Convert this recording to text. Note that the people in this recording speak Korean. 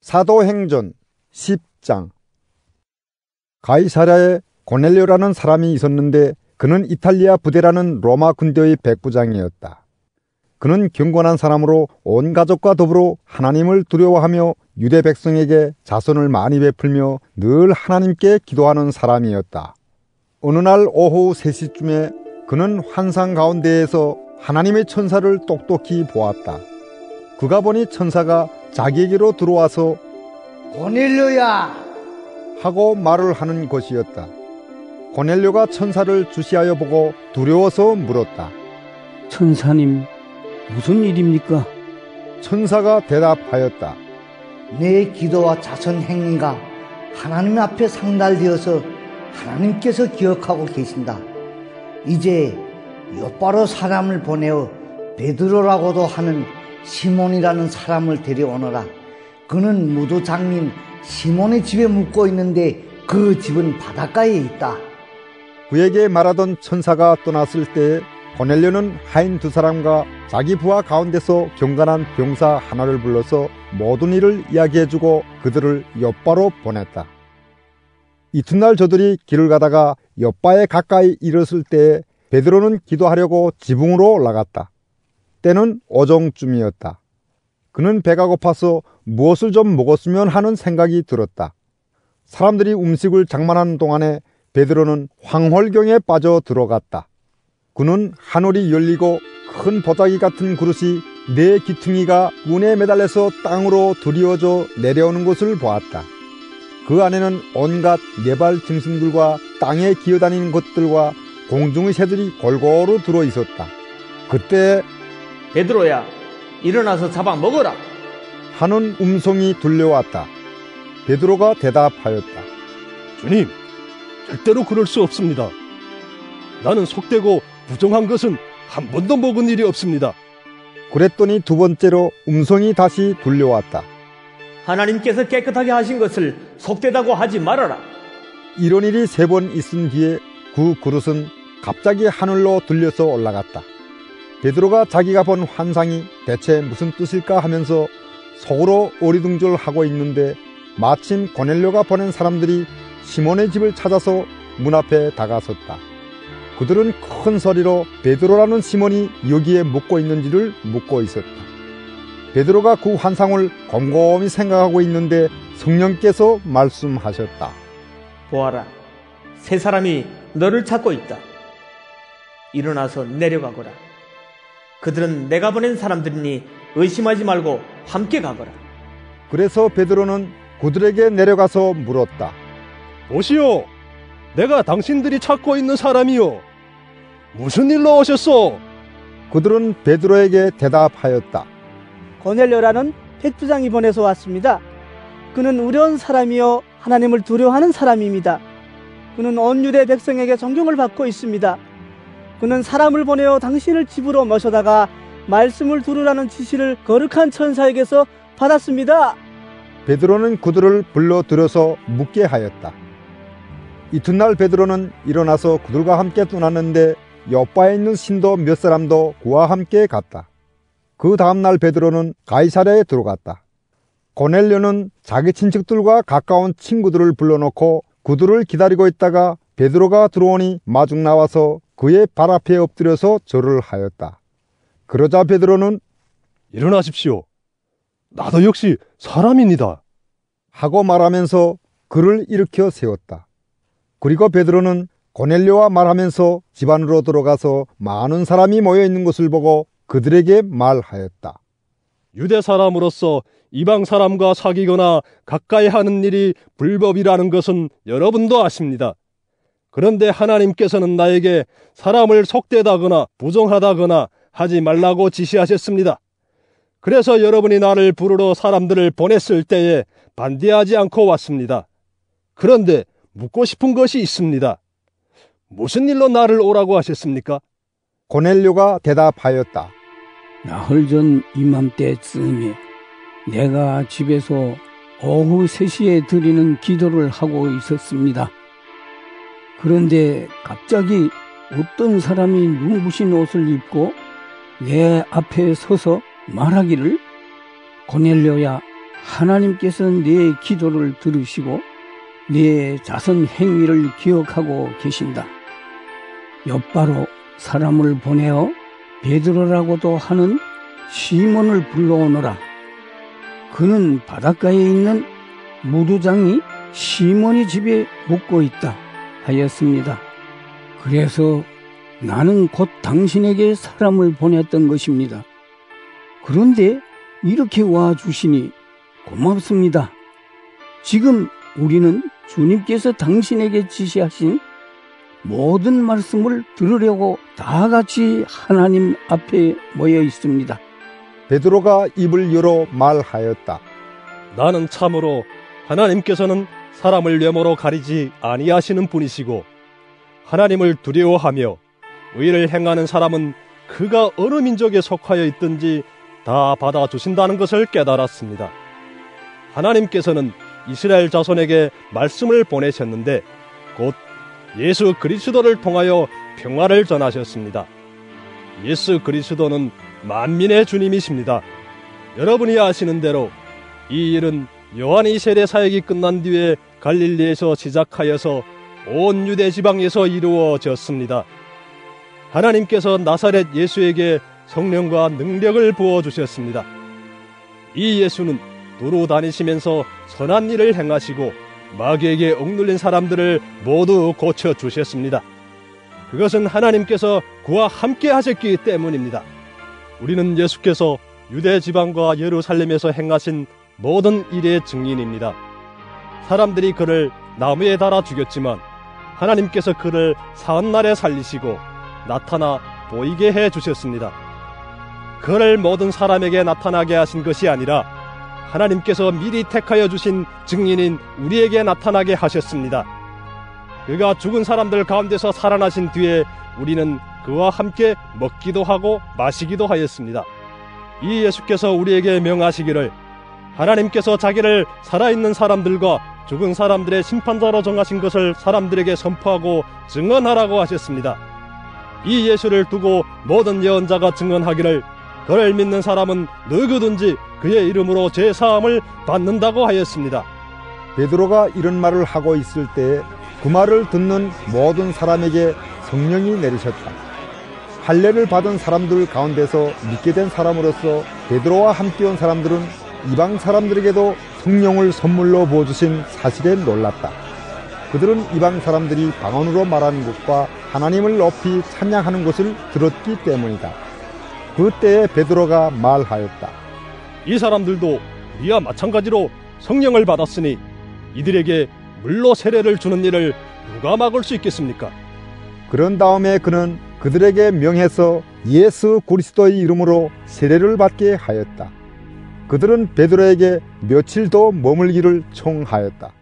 사도행전 10장. 가이사랴에 고넬료라는 사람이 있었는데 그는 이탈리아 부대라는 로마 군대의 백부장이었다. 그는 경건한 사람으로 온 가족과 더불어 하나님을 두려워하며 유대 백성에게 자선을 많이 베풀며 늘 하나님께 기도하는 사람이었다. 어느 날 오후 3시쯤에 그는 환상 가운데에서 하나님의 천사를 똑똑히 보았다. 그가 보니 천사가 자기에게로 들어와서 고넬료야 하고 말을 하는 것이었다. 고넬료가 천사를 주시하여 보고 두려워서 물었다. 천사님, 무슨 일입니까? 천사가 대답하였다. 내 기도와 자선 행위가 하나님 앞에 상달되어서 하나님께서 기억하고 계신다. 이제 엿바로 사람을 보내어 베드로라고도 하는 시몬이라는 사람을 데려오너라. 그는 무도 장님 시몬의 집에 묵고 있는데 그 집은 바닷가에 있다. 그에게 말하던 천사가 떠났을 때에 고넬료는 하인 2사람과 자기 부하 가운데서 경건한 병사 하나를 불러서 모든 일을 이야기해주고 그들을 엿바로 보냈다. 이튿날 저들이 길을 가다가 엿바에 가까이 이르렀을 때에 베드로는 기도하려고 지붕으로 올라갔다. 때는 오정쯤이었다. 그는 배가 고파서 무엇을 좀 먹었으면 하는 생각이 들었다. 사람들이 음식을 장만하는 동안에 베드로는 황홀경에 빠져 들어갔다. 그는 하늘이 열리고 큰 보자기 같은 그릇이 4기퉁이가 운에 매달려서 땅으로 들이워져 내려오는 것을 보았다. 그 안에는 온갖 네발 짐승들과 땅에 기어다니는 것들과 공중의 새들이 골고루 들어있었다. 그때 베드로야, 일어나서 잡아 먹어라 하는 음성이 들려왔다. 베드로가 대답하였다. 주님, 절대로 그럴 수 없습니다. 나는 속되고 부정한 것은 한 번도 먹은 일이 없습니다. 그랬더니 2번째로 음성이 다시 들려왔다. 하나님께서 깨끗하게 하신 것을 속되다고 하지 말아라. 이런 일이 3번 있은 뒤에 그 그릇은 갑자기 하늘로 들려서 올라갔다. 베드로가 자기가 본 환상이 대체 무슨 뜻일까 하면서 속으로 어리둥절하고 있는데 마침 고넬료가 보낸 사람들이 시몬의 집을 찾아서 문 앞에 다가섰다. 그들은 큰 소리로 베드로라는 시몬이 여기에 묵고 있는지를 묻고 있었다. 베드로가 그 환상을 곰곰이 생각하고 있는데 성령께서 말씀하셨다. 보아라, 3사람이 너를 찾고 있다. 일어나서 내려가거라. 그들은 내가 보낸 사람들이니 의심하지 말고 함께 가거라. 그래서 베드로는 그들에게 내려가서 물었다. 보시오, 내가 당신들이 찾고 있는 사람이요. 무슨 일로 오셨소? 그들은 베드로에게 대답하였다. 고넬료라는 백부장이 보내서 왔습니다. 그는 의로운 사람이요 하나님을 두려워하는 사람입니다. 그는 온 유대 백성에게 존경을 받고 있습니다. 그는 사람을 보내어 당신을 집으로 모셔다가 말씀을 들으라는 지시를 거룩한 천사에게서 받았습니다. 베드로는 그들을 불러들여서 묻게 하였다. 이튿날 베드로는 일어나서 그들과 함께 떠났는데 엿바에 있는 신도 몇 사람도 그와 함께 갔다. 그 다음날 베드로는 가이사랴에 들어갔다. 고넬료는 자기 친척들과 가까운 친구들을 불러놓고 그들을 기다리고 있다가 베드로가 들어오니 마중 나와서 그의 발 앞에 엎드려서 절을 하였다. 그러자 베드로는 일어나십시오. 나도 역시 사람입니다. 하고 말하면서 그를 일으켜 세웠다. 그리고 베드로는 고넬료와 말하면서 집 안으로 들어가서 많은 사람이 모여 있는 것을 보고 그들에게 말하였다. 유대 사람으로서 이방 사람과 사귀거나 가까이 하는 일이 불법이라는 것은 여러분도 아십니다. 그런데 하나님께서는 나에게 사람을 속되다거나 부정하다거나 하지 말라고 지시하셨습니다. 그래서 여러분이 나를 부르러 사람들을 보냈을 때에 반대하지 않고 왔습니다. 그런데 묻고 싶은 것이 있습니다. 무슨 일로 나를 오라고 하셨습니까? 고넬료가 대답하였다. 나흘 전 이맘때쯤에 내가 집에서 오후 3시에 드리는 기도를 하고 있었습니다. 그런데 갑자기 어떤 사람이 눈부신 옷을 입고 내 앞에 서서 말하기를 고넬료야, 하나님께서 내 기도를 들으시고 내 자선 행위를 기억하고 계신다. 엿바로 사람을 보내어 베드로라고도 하는 시몬을 불러오너라. 그는 바닷가에 있는 무두장이 시몬이 집에 묵고 있다 하였습니다. 그래서 나는 곧 당신에게 사람을 보냈던 것입니다. 그런데 이렇게 와주시니 고맙습니다. 지금 우리는 주님께서 당신에게 지시하신 모든 말씀을 들으려고 다 같이 하나님 앞에 모여 있습니다. 베드로가 입을 열어 말하였다. 나는 참으로 하나님께서는 사람을 외모로 가리지 아니하시는 분이시고 하나님을 두려워하며 의를 행하는 사람은 그가 어느 민족에 속하여 있든지 다 받아주신다는 것을 깨달았습니다. 하나님께서는 이스라엘 자손에게 말씀을 보내셨는데 곧 예수 그리스도를 통하여 평화를 전하셨습니다. 예수 그리스도는 만민의 주님이십니다. 여러분이 아시는 대로 이 일은 요한이 세례 사역이 끝난 뒤에 갈릴리에서 시작하여서 온 유대 지방에서 이루어졌습니다. 하나님께서 나사렛 예수에게 성령과 능력을 부어주셨습니다. 이 예수는 두루 다니시면서 선한 일을 행하시고 마귀에게 억눌린 사람들을 모두 고쳐주셨습니다. 그것은 하나님께서 그와 함께 하셨기 때문입니다. 우리는 예수께서 유대 지방과 예루살렘에서 행하신 모든 일의 증인입니다. 사람들이 그를 나무에 달아 죽였지만 하나님께서 그를 사흘날에 살리시고 나타나 보이게 해주셨습니다. 그를 모든 사람에게 나타나게 하신 것이 아니라 하나님께서 미리 택하여 주신 증인인 우리에게 나타나게 하셨습니다. 그가 죽은 사람들 가운데서 살아나신 뒤에 우리는 그와 함께 먹기도 하고 마시기도 하였습니다. 이 예수께서 우리에게 명하시기를 하나님께서 자기를 살아있는 사람들과 죽은 사람들의 심판자로 정하신 것을 사람들에게 선포하고 증언하라고 하셨습니다. 이 예수를 두고 모든 예언자가 증언하기를 그를 믿는 사람은 누구든지 그의 이름으로 죄사함을 받는다고 하였습니다. 베드로가 이런 말을 하고 있을 때 그 말을 듣는 모든 사람에게 성령이 내리셨다. 할례를 받은 사람들 가운데서 믿게 된 사람으로서 베드로와 함께 온 사람들은 이방 사람들에게도 성령을 선물로 부어주신 사실에 놀랐다. 그들은 이방 사람들이 방언으로 말하는 것과 하나님을 높이 찬양하는 것을 들었기 때문이다. 그때에 베드로가 말하였다. 이 사람들도 우리와 마찬가지로 성령을 받았으니 이들에게 물로 세례를 주는 일을 누가 막을 수 있겠습니까? 그런 다음에 그는 그들에게 명해서 예수 그리스도의 이름으로 세례를 받게 하였다. 그들은 베드로에게 며칠 더 머물기를 청하였다.